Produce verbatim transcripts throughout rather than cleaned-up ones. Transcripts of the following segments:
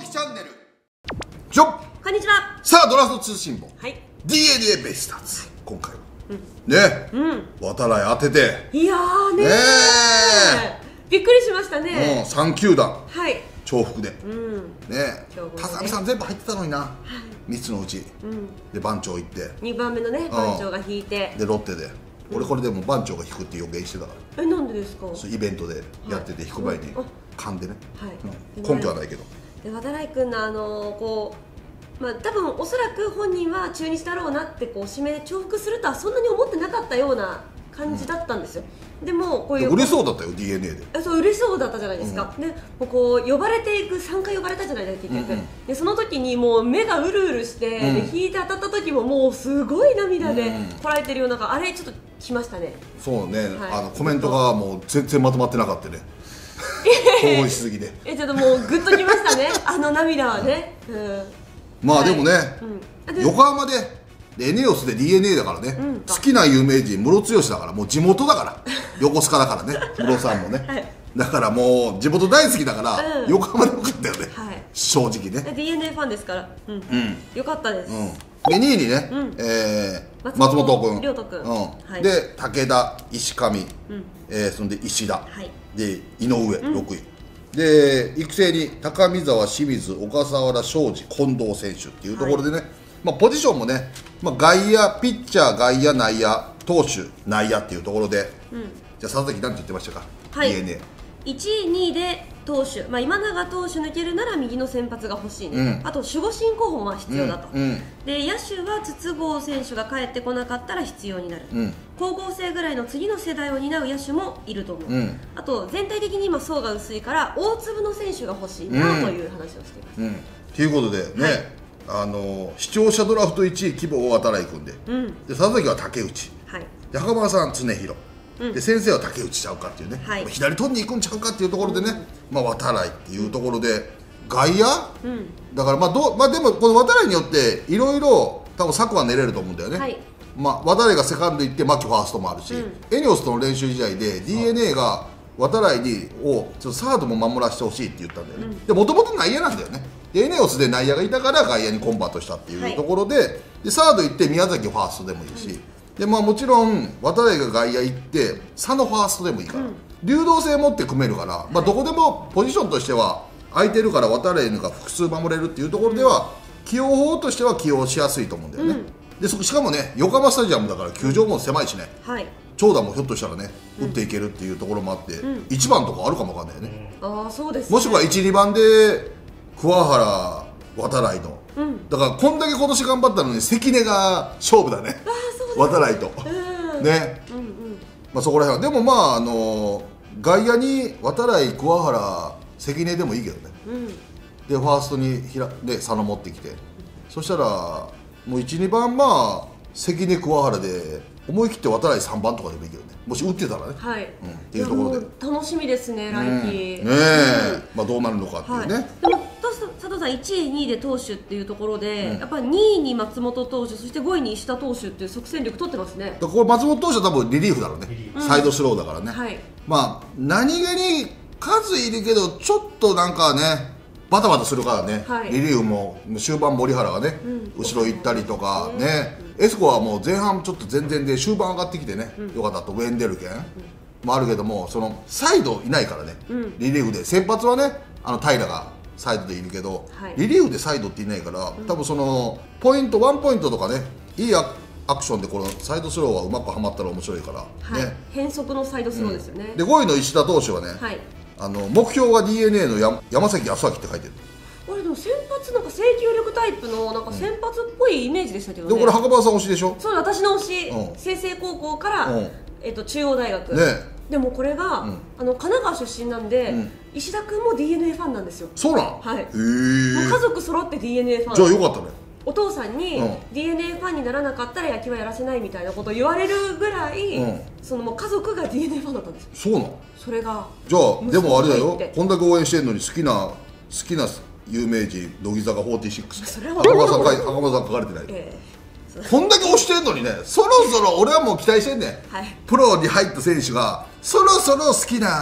樹チャンネルジョッこんにちは。 さあドラフト通信簿、 はい、 ディーエヌエー ベイスターズ、今回は、うん、ね、うん、渡来当てて、 いやーねー、ねーびっくりしましたね。 うん、さん球団、 はい、 重複で、うん、ね、 田上さん全部入ってたのにな、はい、みっつのうち、うん、で番長行ってにばんめのね番長が引いて、 でロッテで、俺これでも番長が引くって予言してたから。 え、なんでですか？ イベントでやってて引く前に噛んでね、根拠はないけど。 で渡来君のあのこう、まあ多分おそらく本人は中日だろうなってこう指名重複するとはそんなに思ってなかったような感じだったんですよ。でもこういう嬉しそうだったよ ディーエヌエー で。 そう嬉しそうだったじゃないですか。でこう呼ばれていくさんかい呼ばれたじゃないですか結局。でその時にもう目がうるうるして、で引いて当たった時ももうすごい涙でこらえてるような、あれちょっときましたね。 そうね、あのコメントがもう全然まとまってなかったね。興奮しすぎで。 え、ちょっともうグッときましたね。あの涙はね。 まあでもね、横浜でエネオスで ディーエヌエー だからね、好きな有名人ムロツヨシだから、もう地元だから横須賀だからね、ムロさんもね、だからもう地元大好きだから横浜でよかったよね、正直ね。 ディーエヌエー ファンですから、よかったです。 でにいにね、松本君、 亮斗君で武田、石上、そんで石田で井上ろくいで、育成に高見沢、清水、小笠原、庄司、近藤選手っていうところでね、まあポジションもね、まあ、外野、ピッチャー、外野、内野、投手、内野っていうところで、うん、じゃあ佐々木なんて言ってましたか、はい、ディーエヌエー。 いちい、にいで投手、まあ、今永投手抜けるなら右の先発が欲しいね、うん、あと守護神候補は必要だと、うんうん、で野手は筒香選手が帰ってこなかったら必要になる、うん、光合成ぐらいの次の世代を担う野手もいると思う、うん、あと全体的に今層が薄いから大粒の選手が欲しいなという話をしています。と、うんうん、いうことでね、はい、あの視聴者ドラフトいちい希望渡来君で、うん、で佐々木は竹内、はい、で袴田さん常広、うん、で先生は竹内ちゃうかっていうね、はい、左取りに行くんちゃうかっていうところでね、うん、まあ渡来っていうところで外野、うん、だからまあど、まあ、でもこの渡来によっていろいろ多分策は練れると思うんだよね、はい、まあ、渡来がセカンド行って牧ファーストもあるし、うん、エニオスとの練習試合で ディーエヌエー が渡来にをちょっとサードも守らせてほしいって言ったんだよね、うん、でもともと内野なんだよね。でエネオスで内野がいたから外野にコンバートしたっていうところで、はい、でサード行って宮崎ファーストでもいいし、うん、でまあ、もちろん渡来が外野行って佐野ファーストでもいいから、うん、流動性持って組めるから、まあ、どこでもポジションとしては空いてるから渡来が複数守れるっていうところでは、うん、起用法としては起用しやすいと思うんだよね、うん、でしかもね横浜スタジアムだから球場も狭いしね、はい、長打もひょっとしたらね、うん、打っていけるっていうところもあって、うん、いちばんとかあるかもわかんないよね、うん、あそうですね、もしくはいち、にばんで桑原、渡来の、うん、だからこんだけ今年頑張ったのに関根が勝負だね、渡来と、うん、ね、うんうん、まあそこら辺はでもまああの外野に渡来、桑原、関根でもいいけどね、うん、でファーストにひらで佐野持ってきて、うん、そしたらもういち、にばんまあ関根、桑原で思い切って渡来さんばんとかでもいいけどね、もし打ってたらね、はい、うん、っていうところで楽しみですね、来季、うん、ねえ、うん、 まあどうなるのかっていうね、はい、 でも佐藤さんいちい、にいで投手っていうところで、うん、やっぱりにいに松本投手、そしてごいに石田投手っていう即戦力取ってますね。 これ松本投手は多分リリーフだろうね、うん、サイドスローだからね、はい、まあ何気に数いるけどちょっとなんかねバタバタするからね、はい、リリーフも終盤森原がね、うん、後ろ行ったりとかね、うん、エスコはもう前半ちょっと全然で終盤上がってきてね、うん、よかったとウェンデルケン、うん、もあるけども、そのサイドいないからね、うん、リリーフで先発はねあの平がサイドでいるけど、はい、リリーフでサイドっていないから、うん、多分そのポイントワンポイントとかね、いいアクションでこのサイドスローはうまくはまったら面白いから、 はい、ね、変則のサイドスローですよね、うん、 でごいの石田投手はね、はい、あの目標は ディーエヌエー のや山崎康晃って書いてる。 あれでも先発なんか制球力タイプのなんか先発っぽいイメージでしたけどね、 でこれ袴田さん推しでしょ。 そう、私の推し、うん、清成高校から、うん、えっと、中央大学、ね、でもこれが、うん、あの神奈川出身なんで、うん、石田君も ディーエヌエー ファンなんですよ。 そうなん、 はい、へえ、もう家族揃って ディーエヌエー ファン。 じゃあよかったね。 お父さんに、うん、ディーエヌエー ファンにならなかったら野球はやらせないみたいなことを言われるぐらい、うん、そのもう家族が ディーエヌエー ファンだったんですよ。 そうなの。 それがじゃあでもあれだよ、こんだけ応援してるのに好きな好きな有名人乃木坂フォーティーシックス、それは袴田さん袴田さん書かれてない、えー、こんだけ推してるのにね、そろそろ俺はもう期待してんねん、はい、プロに入った選手がそろそろ好きな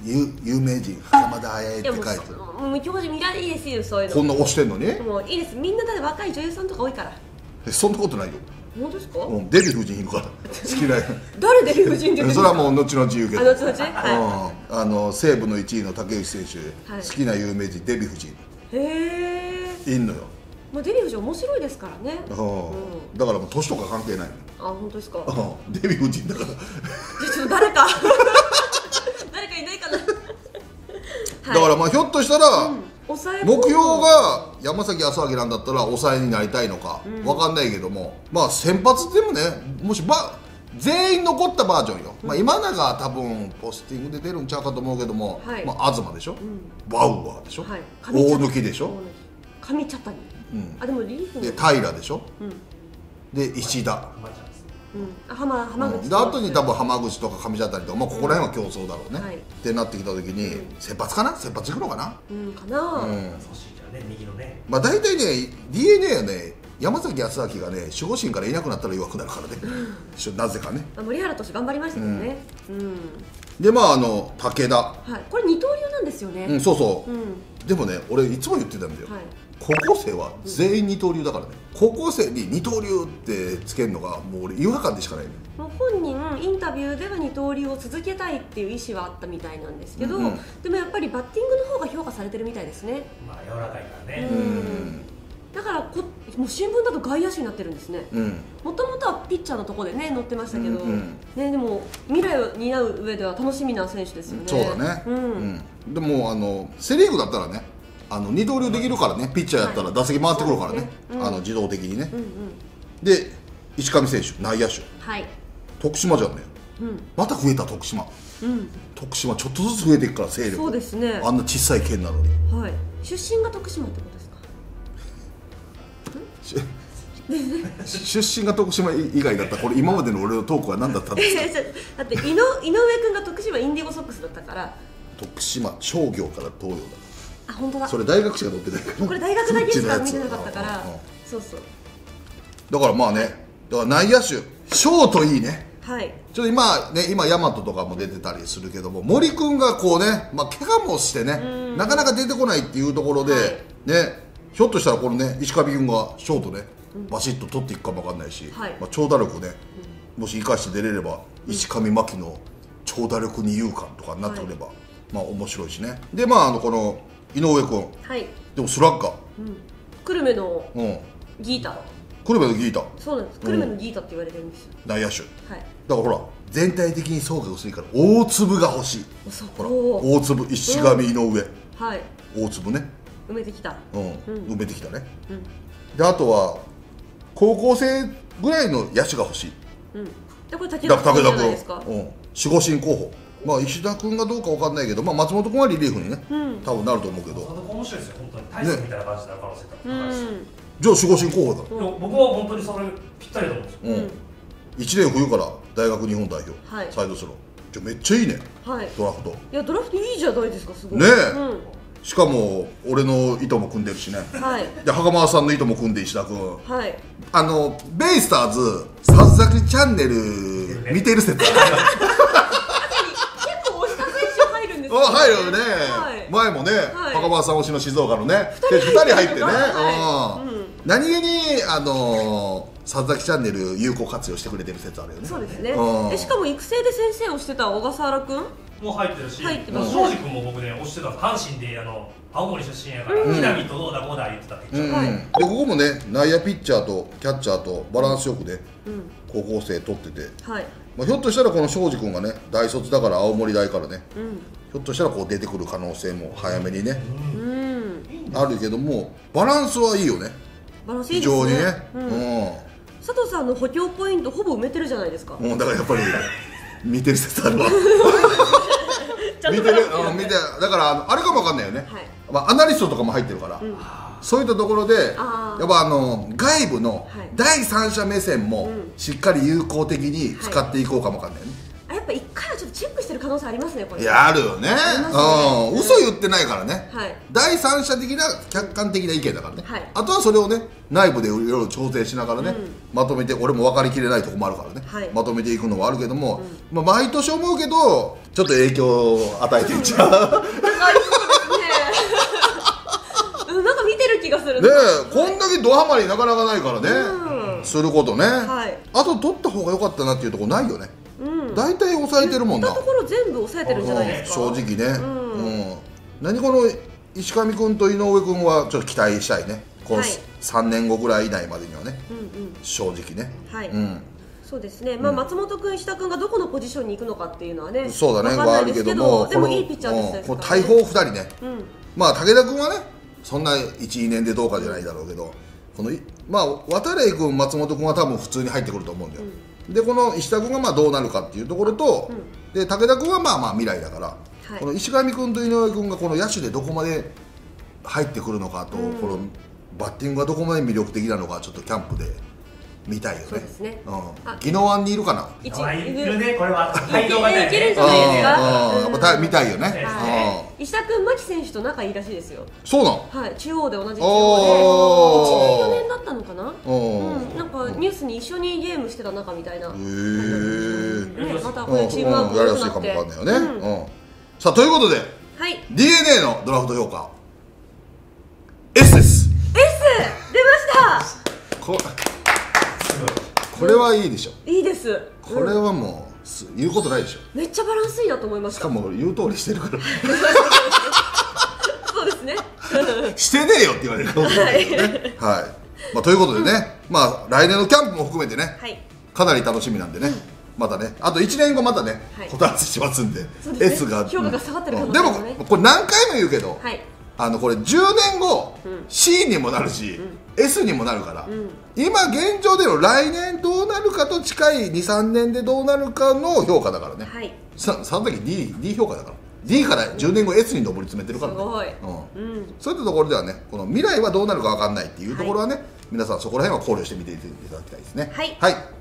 有有名人袴田彩って書いてる。 もう表示見られいいですよ、そういうの。 こんな押してんのにもういいです、みんなだって若い女優さんとか多いから。 え、そんなことないよ。 本当ですか？ うん、デヴィ夫人いるから好きな誰デヴィ夫人って言ってるんですか？ それはもう後々言うけど、 あ、後々、はい、うん、あの西武のいちいの竹内選手、はい、好きな有名人デヴィ夫人へえいんのよ。 まあ、デヴィ夫人面白いですからね、 うん、だからもう年とか関係ないの。 あ、本当ですか？ うん、デヴィ夫人だからじゃあちょっと誰か誰かいないかなだからまあひょっとしたら、うん、目標が山崎康晃なんだったら抑えになりたいのかわかんないけども、うん、まあ先発でもね、もしば全員残ったバージョンよ、うん、まあ、今永は多分ポスティングで出るんちゃうかと思うけども、はい、まあ、東でしょ、うん、バウアーでしょ、はい、大貫でしょ、 上茶谷、うん、あ、でもリーフで平でしょ、うん、で石田、 うん、あ、浜浜口、 うん、で後に多分浜口とか上茶谷とか、まあ、ここら辺は競争だろうね、うん、はい、ってなってきた時に、うん、先発かな、先発いくのかな、 うん、かな、うん、 まあ大体ね ディーエヌエー はね、山崎康晃がね守護神からいなくなったら弱くなるからねなぜかね。 森原投手頑張りましたけどね、うんうん、 でまああの武田、はい、 これ二刀流なんですよね、 うん、そうそう、うん、でもね俺いつも言ってたんだよ、はい、高校生は全員二刀流だからね、うん、高校生に二刀流ってつけるのがもう俺違和感でしかないね。 もう本人インタビューでは二刀流を続けたいっていう意思はあったみたいなんですけど、うんうん、でもやっぱりバッティングの方が評価されてるみたいですね。 まあ柔らかいからね、 うん、だからこもう新聞だと外野手になってるんですね。もともとはピッチャーのところでね載ってましたけど、うんうん、ね、でも未来を担う上では楽しみな選手ですよね。 そうだね、うんうん、でもあのセ・リーグだったらね、あの二刀流できるからね、ピッチャーやったら打席回ってくるからね、はい、うん、あの自動的にね、うんうん、で石上選手内野手、はい、徳島じゃんね、うん、また増えた徳島、うん、徳島ちょっとずつ増えていくから勢力。 そうですね、 あんな小さい県なのに、 はい、出身が徳島ってことですか？ 出身が徳島以外だったらこれ今までの俺のトークは何だったんですか？ だって井上君が徳島インディゴソックスだったから。 徳島商業から東洋だ。 あ、本当だ。 それ大学しか載ってないから。 これ大学だけしか見てなかったから。そうそう。 だからまあね、だから内野手ショートいいね。 はい。ちょっと今ね、今大和とかも出てたりするけども、森君がこうね、まあ怪我もしてね、なかなか出てこないっていうところで、はい、ね、ひょっとしたらこのね石上君がショートね、バシッと取っていくかもわかんないし、はい、まあ長打力ね、うん、もし生かして出れれば、うん、石上真希の長打力二遊間とかになってくれば、はい、まあ面白いしね。でまああのこの井上君、はい、でもスラッガー、うん、 久留米のギータ、 久留米のギータ、 そうなんです、久留米のギータって言われてるんですよ、 内野手、はい、だからほら全体的に層が薄いから大粒が欲しい。ほら大粒、石上、井上、うん、はい、大粒ね、 埋めてきた、 うん、うん、埋めてきたね、うん、であとは高校生ぐらいの野手が欲しい、うん、でこれ武田君じゃないですか、 うん、守護神候補、まあ石田君がどうかわかんないけど、まあ、松本君はリリーフにね、うん、多分なると思うけど、 面白いですよ本当に、タイソンみたいな感じになる可能性が高いです、 ね、うん、じゃあ守護神候補だ、 うん、僕は本当にそれぴったりだと思うんですよ、 うん、いちねん冬から大学日本代表、はい、サイドスロー、じゃめっちゃいいね、はい、ドラフト、 いやドラフトいいじゃないですか、すごいねえ、うん、しかも俺の糸も組んでるしね、はい、で袴田さんの糸も組んで石田君、はい、あのベイスターズ佐々木チャンネル見てる説あ、 入るよね、はい、前もね、はい、袴田さん推しの静岡のねふたり入ってね、はい、うん、何気にあのー、佐々木チャンネル有効活用してくれてる説あるよね。 そうですね、うん、でしかも育成で先生をしてた小笠原君も入ってるし、 入ってます、 庄司君も僕ね推してた、阪神であの青森出身やから、木浪とどうだこうだ言ってたって言ってた、うん、 でここもね内野ピッチャーとキャッチャーとバランスよくで、うん、高校生取ってて、はい、まあ、ひょっとしたらこの庄司君がね大卒だから青森大からね、うん、ひょっとしたらこう出てくる可能性も早めにね、うん、あるけどもバランスはいいよね、 バランスいいですね、 非常にね、うん、 佐藤さんの補強ポイントほぼ埋めてるじゃないですか、 うん、だからやっぱり見てる説あるわ見てる、うん、見て、だからあのあれかもわかんないよね、はい、まあ、アナリストとかも入ってるから、うん、そういったところでやっぱあの外部の第三者目線もしっかり有効的に使っていこうかもわかんないよね、 はい、やっぱいっかいはちょっとチェックしてる可能性ありますね、これ。 いや、あるよね。うん、嘘言ってないからね。 はい。 第三者的な客観的な意見だからね。はい。あとはそれをね、内部でいろいろ調整しながらね、まとめて、俺も分かりきれないとこもあるからね。はい。まとめていくのはあるけども、まあ毎年思うけど、ちょっと影響を与えていっちゃう。なんかありそうですね。 なんか見てる気がする。 ねえ、こんだけドハマりなかなかないからね。することね。はい。あと取った方が良かったなっていうところないよね。大体抑えてるもんな。 ところ全部抑えてるんじゃないですか。 正直ね。うん。何この石上君と井上君はちょっと期待したいね。このさんねんごぐらい以内までにはね。正直ね。はい。 そうですね。まあ松本君、石田君がどこのポジションに行くのかっていうのはね。 そうだね。はあるけども、 でもいいピッチャーですよ。 大砲ふたりね。まあ武田君はね、そんないち、にねんでどうかじゃないだろうけど、このまあ渡礼君、松本君は多分普通に入ってくると思うんだよ。でこの石田君がまあどうなるかっていうところと、うん、で武田君はまあまあ未来だから、はい、この石上君と井上君がこの野手でどこまで入ってくるのかと、うん、このバッティングがどこまで魅力的なのかちょっとキャンプで見たいよね。そうですね。うん。宜野湾にいるかな。 いるね、これは。態度がね。 いけるんじゃないですか。 うん。見たいよね。 石田君、牧選手と仲いいらしいですよ。 そうなの。 はい、中央で同じ中央で。いちねんよねんだったのかな。うん。なんかニュースに一緒にゲームしてた仲みたいな。へえ。ね、またこれチームワークやりやすいかもわかんないよね。うん。さあということで、はい。ディーエヌエー のドラフト評価 S です。 エス 出ました。 ここれはいいでしょ。 いいです。 これはもう言うことないでしょ。 めっちゃバランスいいなと思いました。 しかも言う通りしてるから。 そうですね。 してねえよって言われるかもしれないけどね。はい。まあということでね、まあ来年のキャンプも含めてね、かなり楽しみなんでね。またね、あといちねんごまたね、こたつしますんで、S が評価が下がってるかもしれない。 でもこれ何回も言うけど。あのこれじゅうねんご、うん、シー にもなるし、うん、エス にもなるから、うん、今現状での来年どうなるかと近いにさんねんでどうなるかの評価だからね、はい、さその時 D, D 評価だから D からじゅうねんご エス に上り詰めてるからね、すごい、うんうん、そういったところではねこの未来はどうなるか分かんないっていうところはね、はい、皆さんそこら辺は考慮してみていただきたいですね。はい、はい